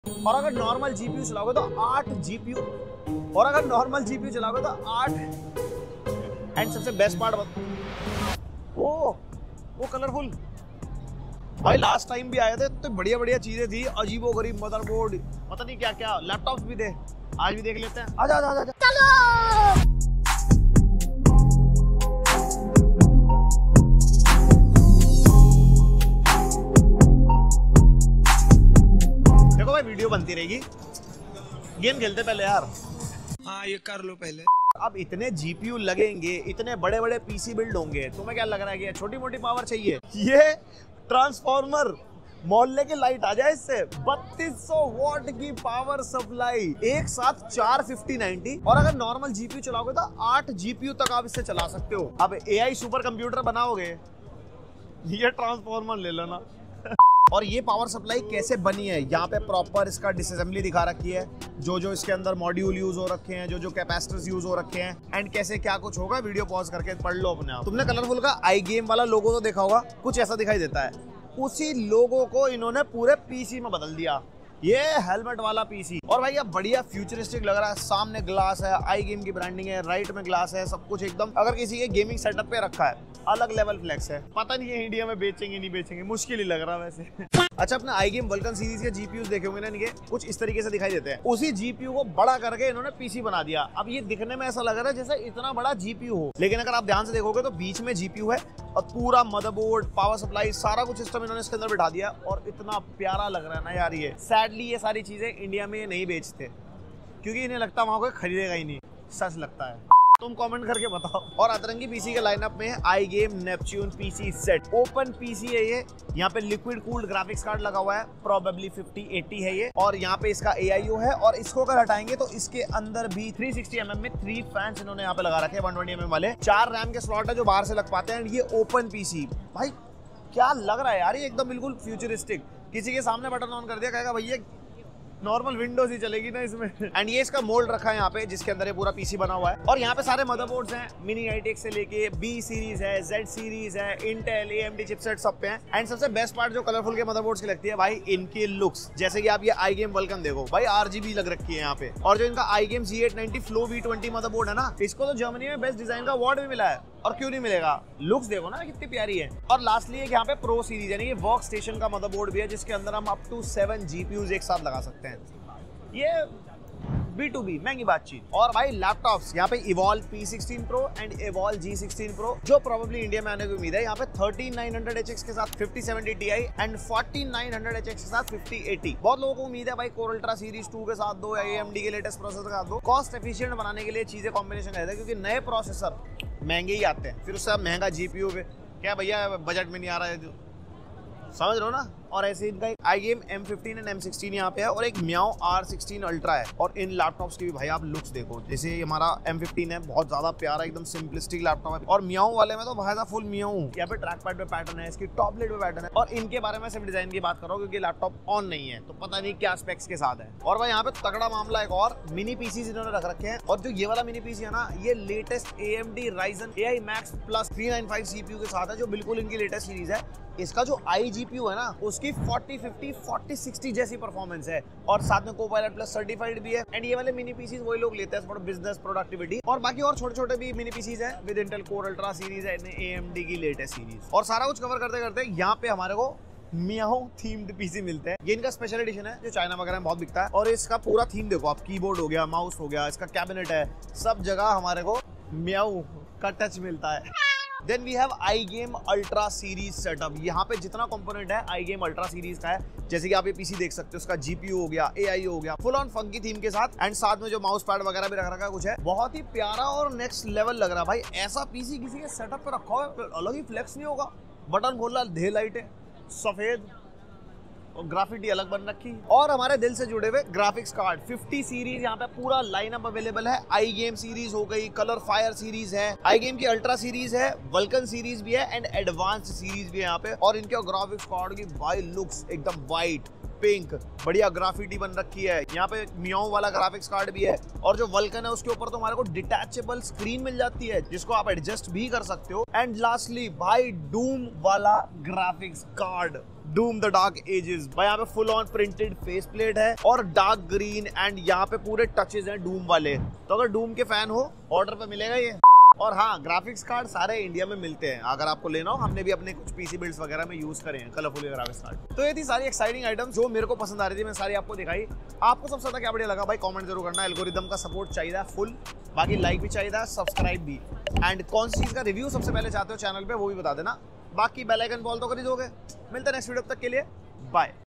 और अगर normal GPU चलाओगे तो 8 जीपीयू, और अगर नॉर्मल जीपीयू चलाओगे तो 8। एंड सबसे बेस्ट पार्ट वो कलरफुल भाई, लास्ट टाइम भी आए थे तो बढ़िया बढ़िया चीजें थी, अजीबो गरीब मदरबोर्ड, पता नहीं क्या क्या, लैपटॉप्स भी थे। आज भी देख लेते हैं, आजा आजा आजा चलो। देखो भाई वीडियो बनती रहेगी, गेम खेलते पहले यार। हाँ ये कर लो पहले। अब इतने जीपीयू लगेंगे, इतने बड़े बड़े पीसी बिल्ड होंगे, तुम्हें क्या लग रहा है कि छोटी मोटी पावर चाहिए? ये ट्रांसफॉर्मर मोहल्ले की लाइट आ जाए इससे। 3200 वॉट की पावर सप्लाई, एक साथ 4 5090। और अगर नॉर्मल जीपीयू चलाओगे तो 8 जीपीयू तक आप इससे चला सकते हो। अब एआई सुपर कंप्यूटर बनाओगे, ये ट्रांसफॉर्मर ले लेना। और ये पावर सप्लाई कैसे बनी है, यहाँ पे प्रॉपर इसका डिसअसेंबली दिखा रखी है, जो इसके अंदर मॉड्यूल यूज हो रखे हैं, जो कैपेसिटर्स यूज हो रखे हैं, एंड कैसे क्या कुछ होगा, वीडियो पॉज करके पढ़ लो अपने आप। तुमने कलरफुल का आई गेम वाला लोगो तो देखा होगा, कुछ ऐसा दिखाई देता है। उसी लोगो को इन्होंने पूरे पीसी में बदल दिया, ये हेलमेट वाला पीसी। और भाई अब बढ़िया फ्यूचरिस्टिक लग रहा है, सामने ग्लास है, आई गेम की ब्रांडिंग है, राइट में ग्लास है, सब कुछ एकदम अगर किसी के गेमिंग सेटअप पे रखा है, अलग लेवल फ्लेक्स है। पता नहीं है इंडिया में बेचेंगे नहीं बेचेंगे, मुश्किल ही लग रहा है वैसे। अच्छा, अपने आई गेम वल्कन सीरीज के जीपीयूज देखे होंगे ना, इनके कुछ इस तरीके से दिखाई देते हैं। उसी जीपीयू को बड़ा करके इन्होंने पीसी बना दिया। अब ये दिखने में ऐसा लग रहा है जैसे इतना बड़ा जीपीयू हो, लेकिन अगर आप ध्यान से देखोगे तो बीच में जीपीयू है और पूरा मदरबोर्ड, पावर सप्लाई, सारा कुछ सिस्टम इन्होंने इसके अंदर बिठा दिया। और इतना प्यारा लग रहा है ना यार ये। सैडली ये सारी चीजें इंडिया में नहीं बेचते, क्योंकि इन्हें लगता वहां कोई खरीदेगा ही नहीं। सच लगता है, तुम कमेंट करके बताओ। और अतरंगी पीसी के लाइनअप में है iGame Neptune PC set. Open PC है ये, यहाँ पे लिक्विड कूल्ड ग्राफिक्स कार्ड लगा हुआ है, प्रोबेबली 5080 है ये। और यहाँ पे इसका AIO है, और इसको अगर हटाएंगे तो इसके अंदर भी 360mm में 3 फैंस इन्होंने यहाँ पे लगा रखे हैं 120mm वाले। 4 रैम के स्लॉट है जो बाहर से लग पाते हैं। ये ओपन पीसी भाई क्या लग रहा है यार, ये एकदम बिल्कुल फ्यूचरिस्टिक। किसी के सामने बटन ऑन कर दिया, कहेगा भैया नॉर्मल विंडोज ही चलेगी ना इसमें। एंड ये इसका मोल्ड रखा है यहाँ पे, जिसके अंदर ये पूरा पीसी बना हुआ है। और यहाँ पे सारे मदरबोर्ड्स हैं, मिनी ITX से लेके B सीरीज है, Z सीरीज है, इंटेल AMD चिपसेट सब पे हैं। एंड सबसे बेस्ट पार्ट जो कलरफुल के मदरबोर्ड्स की लगती है भाई, इनके लुक्स। जैसे कि आप ये आई गेम वल्कन देखो भाई, RGB लग रखी है यहाँ पे। और जो इनका आई game G890 Flow V20 motherboard है ना, इसको तो जर्मनी में बेस्ट डिजाइन का अवार्ड भी मिला है। और क्यों नहीं मिलेगा, लुक्स देखो ना कितनी प्यारी है। और लास्टली एक यहाँ पे प्रो सीरीज यानी कि वर्क स्टेशन का मदरबोर्ड भी है, जिसके अंदर हम अप टू 7 GPUs एक साथ लगा सकते हैं। ये B2B महंगी बातचीत। और भाई लैपटॉप्स यहाँ पे Evolve P16 Pro and Evolve G16 Pro, जो प्रोबेबली इंडिया में आने की उम्मीद है। यहाँ पे 13900HX के साथ 5070 Ti एंड 4900HX के साथ 5080। बहुत लोगों को उम्मीद है भाई Core Ultra सीरीज 2 के साथ दो या AMD के लेटेस्ट प्रोसेसर के साथ दो। कॉस्ट एफिशिएंट बनाने के लिए चीजें कॉम्बिनेशन रहता है, क्योंकि नए प्रोसेसर महंगे ही आते हैं, फिर उससे महंगा GPU पे क्या भैया बजट में नहीं आ रहा है, समझ रहे हो ना। और ऐसे इनका एक आई गेम M15 एंड M16 यहाँ पे है, और एक म्याओ R16 अल्ट्रा है। और इन लैपटॉप्स की भी भाई आप लुक्स देखो, जैसे हमारा M15 है, बहुत ज्यादा प्यारा एकदम सिंपलिस्टिक लैपटॉप है। और म्याओ वाले में तो भाई साहब फुल म्याओ, यहाँ पे ट्रैक पैड पे पैटर्न है, इसकी टॉपलेट पे पैटर्न है। और इनके बारे में सिर्फ डिजाइन की बात करो, क्योंकि लैपटॉप ऑन नहीं है तो पता नहीं क्या स्पेक्स के साथ है। और भाई यहाँ पे तगड़ा मामला एक और, मिनी पीसी इन्होंने रख रखे हैं। और जो ये वाला मिनी पीसी है ना, ये latest AMD Ryzen AI Max Plus 395 CPU के साथ है, जो बिल्कुल इनकी लेटेस्ट सीरीज है। इसका जो iGPU है ना, उसकी 4050 4060 जैसी परफॉर्मेंस है, और साथ में Copilot Plus सर्टिफाइड भी है। एंड ये वाले मिनी पीसीज वही लोग लेते हैं फॉर बिजनेस प्रोडक्टिविटी। और बाकी और छोटे छोटे भी मिनी पीसीज हैं with Intel Core Ultra series है, AMD की लेटेस्ट सीरीज। और सारा कुछ कवर करते करते यहाँ पे हमारे को म्याओ थीम्ड पीसी मिलते हैं। ये इनका स्पेशल एडिशन है, जो चाइना वगैरह में बहुत बिकता है। और इसका पूरा थीम देखो आप, कीबोर्ड हो गया, माउस हो गया, इसका कैबिनेट है, सब जगह हमारे को म्याओ का टच मिलता है। Then we have iGame ultra series setup. यहाँ पे जितना कंपोनेंट है आई गेम अल्ट्रा सीरीज का है। जैसे कि आप ये पीसी देख सकते हो, उसका GPU हो गया, AIO हो गया, फुल ऑन फंकी थीम के साथ। एंड साथ में जो माउस पैड वगैरह भी रख रखा है कुछ है, बहुत ही प्यारा और नेक्स्ट लेवल लग रहा है भाई। ऐसा पीसी किसी के सेटअप पे रखा हो अलग ही फ्लेक्स नहीं होगा। बटन खोला, ढेर लाइटें, सफेद, और ग्राफिटी अलग बन रखी। और हमारे दिल से जुड़े हुए ग्राफिक्स कार्ड 50 सीरीज यहाँ पे पूरा लाइनअप अवेलेबल है। आई गेम सीरीज हो गई, कलर फायर सीरीज है, आई गेम की अल्ट्रा सीरीज है, वल्कन सीरीज भी है, एंड एडवांस सीरीज भी है यहाँ पे। और इनके ग्राफिक्स कार्ड की भाई लुक्स एकदम वाइट, पिंक, बढ़िया ग्राफिटी बन रखी है। यहाँ पे मियाओ वाला ग्राफिक्स कार्ड भी है और जो वल्कन है उसके ऊपर तो हमारे को डिटैचेबल स्क्रीन मिल जाती है जिसको आप एडजस्ट भी कर सकते हो। एंड लास्टली भाई डूम वाला graphics card, Doom the dark ages. भाई यहाँ पे full on printed face plate है और डार्क ग्रीन एंड यहाँ पे पूरे टचेस हैं डूम वाले। तो अगर डूम के फैन हो ऑर्डर पे मिलेगा ये। और हाँ, ग्राफिक्स कार्ड सारे इंडिया में मिलते हैं, अगर आपको लेना हो। हमने भी अपने कुछ पीसी बिल्ड्स वगैरह में यूज करे हैं कलरफुल ग्राफिक्स कार्ड। तो ये थी सारी एक्साइटिंग आइटम्स जो मेरे को पसंद आ रही थी, मैं सारी आपको दिखाई। आपको सबसे ज्यादा क्या बढ़िया लगा भाई कमेंट जरूर करना। एल्गोरिदम का सपोर्ट चाहिए फुल, बाकी लाइक भी चाहिए, सब्सक्राइब भी। एंड कौन सी चीज का रिव्यू सबसे पहले चाहते हो चैनल पे वो भी बता देना। बाकी बेल आइकन बॉल तो कर ही दोगे। मिलते हैं नेक्स्ट वीडियो, तक के लिए बाय।